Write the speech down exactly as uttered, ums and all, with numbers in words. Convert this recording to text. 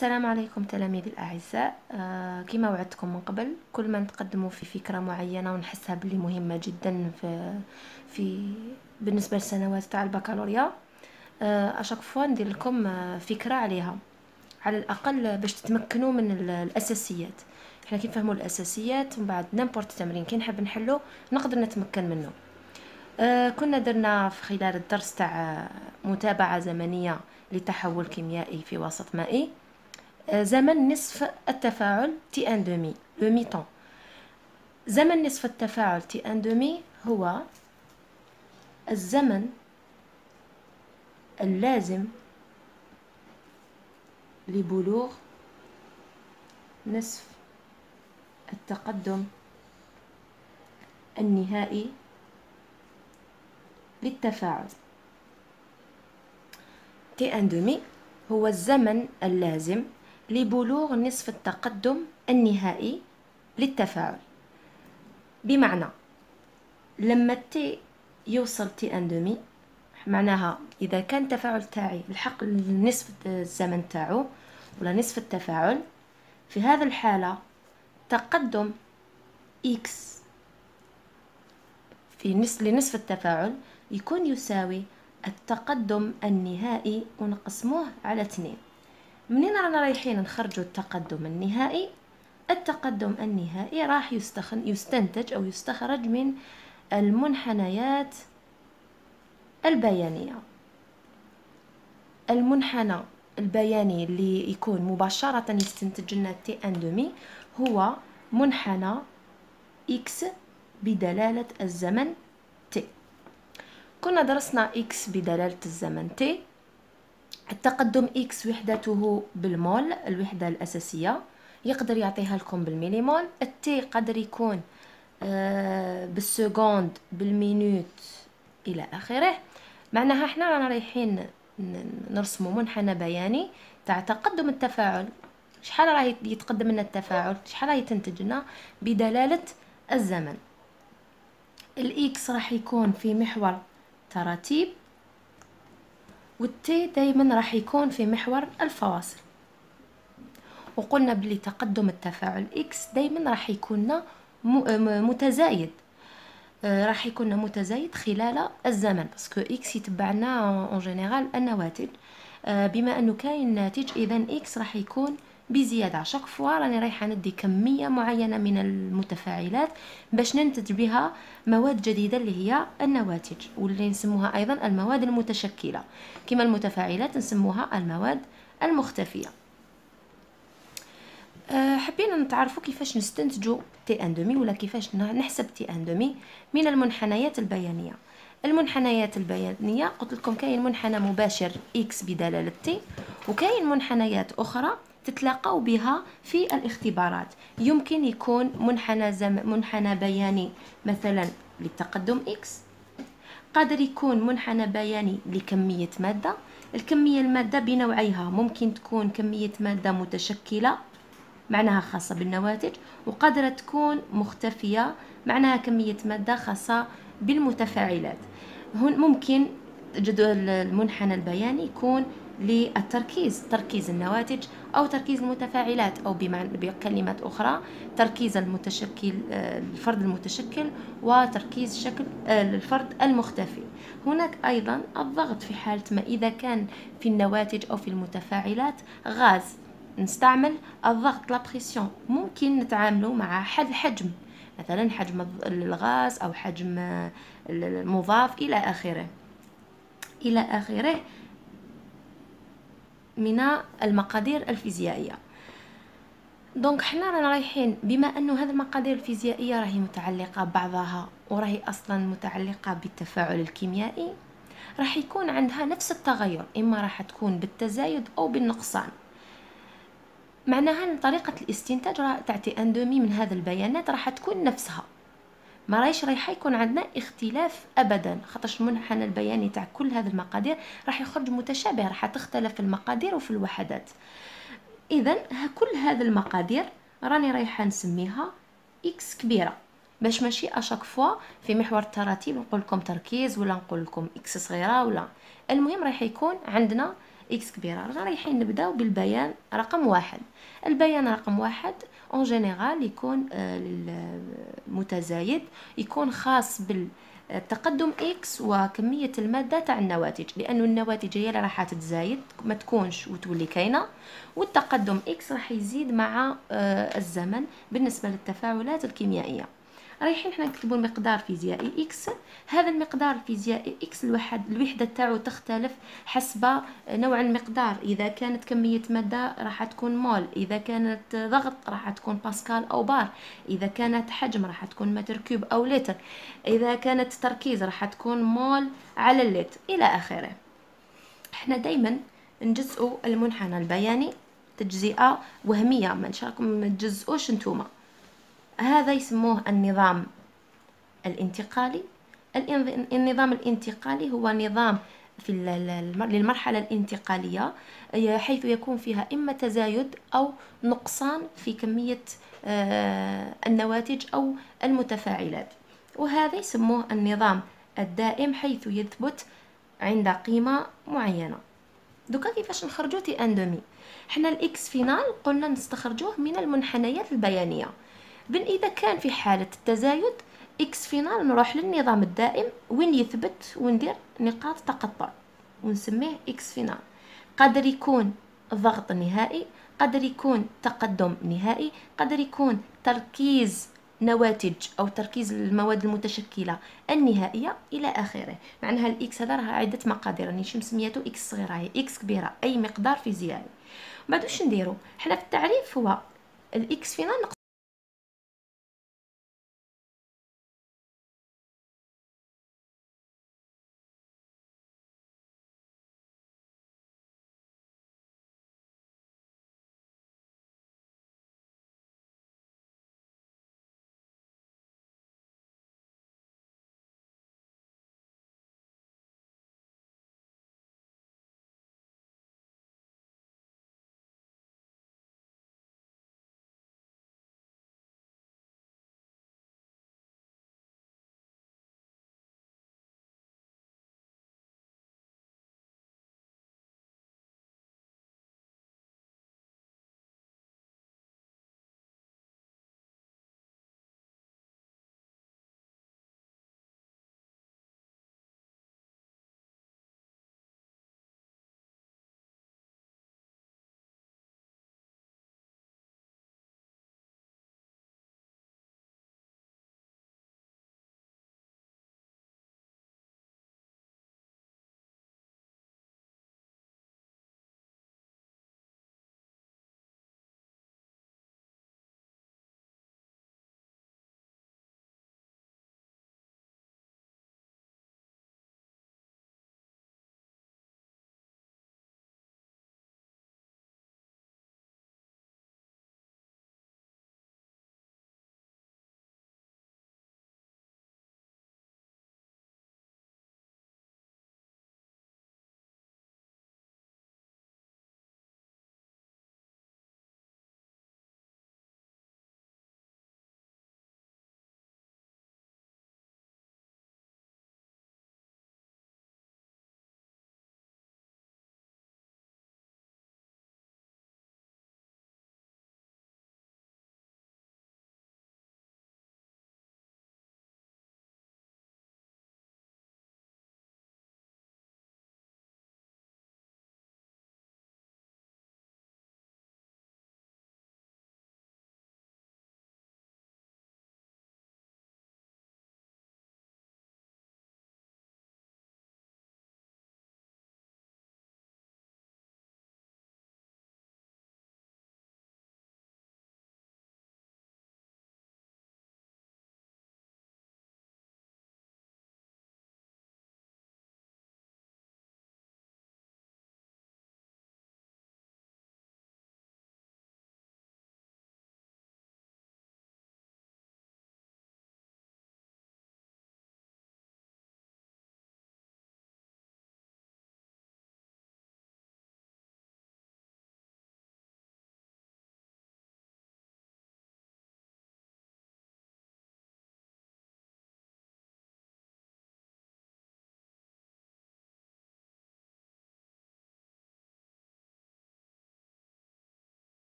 السلام عليكم تلاميذي الأعزاء. آه كما وعدتكم من قبل، كل ما نتقدموا في فكرة معينة ونحسها بلي مهمة جدا في في بالنسبة للسنوات تاع البكالوريا، آه اشاك فوا ندير لكم آه فكرة عليها، على الأقل باش تتمكنوا من الأساسيات. احنا كي نفهموا الأساسيات من بعد نيمبورت تمرين كي نحب نحلو نقدر نتمكن منه. آه كنا درنا في خلال الدرس تاع متابعة زمنية لتحول كيميائي في وسط مائي زمن نصف التفاعل تي ان دومي لو ميتون. زمن نصف التفاعل تي ان دومي هو الزمن اللازم لبلوغ نصف التقدم النهائي للتفاعل. تي ان دومي هو الزمن اللازم لبلوغ نصف التقدم النهائي للتفاعل. بمعنى لما تي يوصل تي ان دومي، معناها اذا كان التفاعل تاعي لحق نصف الزمن تاعو ولا نصف التفاعل، في هذه الحالة تقدم اكس في نصف لنصف التفاعل يكون يساوي التقدم النهائي ونقسموه على اثنين. منين رانا رايحين نخرجوا التقدم النهائي؟ التقدم النهائي راح يستنتج أو يستخرج من المنحنيات البيانية. المنحنى البياني اللي يكون مباشرة يستنتج لنا تي ان دومي هو منحنى إكس بدلالة الزمن تي. كنا درسنا إكس بدلالة الزمن تي. التقدم إكس وحدته بالمول، الوحدة الأساسية، يقدر يعطيها لكم بالميليمول. التي قدر يكون آه بالسكوند، بالمينوت، إلى آخره. معناها احنا رانا رايحين نرسموا منحنى بياني تاع تقدم التفاعل، شحال راه يتقدم لنا التفاعل، شحال راه يتنتج لنا بدلالة الزمن. الإكس راح يكون في محور تراتيب، والتي دايما راح يكون في محور الفواصل. وقلنا بلي تقدم التفاعل إكس دايما راح يكون متزايد، راح يكون متزايد خلال الزمن، باسكو إكس يتبعنا اون جينيرال النواتج. بما انه كاين ناتج، اذا إكس راح يكون بزياده. شاك فوا راني رايحه ندي كميه معينه من المتفاعلات باش ننتج بها مواد جديده اللي هي النواتج، واللي نسموها ايضا المواد المتشكله، كما المتفاعلات نسموها المواد المختفيه. أه حبينا نتعرفوا كيفاش نستنتجوا تي ان دومي ولا كيفاش نحسب تي ان دومي من المنحنيات البيانيه. المنحنيات البيانيه قلت لكم كاين منحنى مباشر اكس بدلاله تي، وكاين منحنيات اخرى تتلاقوا بها في الاختبارات. يمكن يكون منحنى زم منحنى بياني مثلا للتقدم اكس، قادر يكون منحنى بياني لكميه ماده. الكميه الماده بنوعيها، ممكن تكون كميه ماده متشكله معناها خاصة بالنواتج، وقادرة تكون مختفية معناها كمية مادة خاصة بالمتفاعلات. هون ممكن جدول المنحنى البياني يكون للتركيز، تركيز النواتج أو تركيز المتفاعلات، أو بكلمات أخرى تركيز المتشكل الفرد المتشكل وتركيز شكل الفرد المختفي. هناك أيضا الضغط، في حالة ما إذا كان في النواتج أو في المتفاعلات غاز نستعمل الضغط لا بريسيون. ممكن نتعاملوا مع حد حجم، مثلا حجم الغاز او حجم المضاف الى اخره الى اخره من المقادير الفيزيائيه. دونك حنا رانا رايحين، بما انه هذه المقادير الفيزيائيه راهي متعلقه ببعضها وراهي اصلا متعلقه بالتفاعل الكيميائي، راح يكون عندها نفس التغير، اما راح تكون بالتزايد او بالنقصان. معناها طريقة الاستنتاج تاع تي ان دومي من هذه البيانات راح تكون نفسها، ما رايش رايح يكون عندنا اختلاف ابدا، خاطرش المنحنى البياني تاع كل هذه المقادير راح يخرج متشابه، راح تختلف المقادير وفي الوحدات. اذا كل هذه المقادير راني رايحه نسميها اكس كبيره، باش ماشي اشاك فوا في محور التراتيب نقول لكم تركيز ولا نقول لكم اكس صغيره، ولا المهم راح يكون عندنا اكس كبيره. رايحين نبداو بالبيان رقم واحد. البيان رقم واحد اون جينيرال يكون المتزايد يكون خاص بالتقدم اكس وكميه الماده تاع النواتج، لانه النواتج هي اللي راح تتزايد ما تكونش وتولي كاينه، والتقدم اكس راح يزيد مع الزمن بالنسبه للتفاعلات الكيميائيه. رايحين حنا نكتبوا المقدار فيزيائي اكس. هذا المقدار الفيزيائي اكس الوحد الوحده تاعو تختلف حسب نوع المقدار. اذا كانت كميه ماده راح تكون مول، اذا كانت ضغط راح تكون باسكال او بار، اذا كانت حجم راح تكون متر كوب او لتر، اذا كانت تركيز راح تكون مول على اللتر الى اخره. احنا دائما نجزئوا المنحنى البياني تجزئه وهميه، ما نشاركم ما تجزئوش نتوما. هذا يسموه النظام الانتقالي. النظام الانتقالي هو نظام في للمرحلة الانتقالية، حيث يكون فيها إما تزايد أو نقصان في كمية النواتج أو المتفاعلات، وهذا يسموه النظام الدائم حيث يثبت عند قيمة معينة. دوكا كيفاش نخرجو تي ان دومي؟ حنا الاكس فينال قلنا نستخرجوه من المنحنيات البيانية. بن إذا كان في حالة التزايد إكس فينال نروح للنظام الدائم وين يثبت وندير نقاط تقطع ونسميه إكس فينال. قدر يكون ضغط نهائي، قدر يكون تقدم نهائي، قدر يكون تركيز نواتج أو تركيز المواد المتشكلة النهائية إلى آخره. معناها الإكس هذا راه عدة مقادير، راني شي مسمياتو إكس صغيرة هي إكس كبيرة، أي مقدار فيزيائي. بعد واش نديرو؟ حنا في التعريف هو الإكس فينال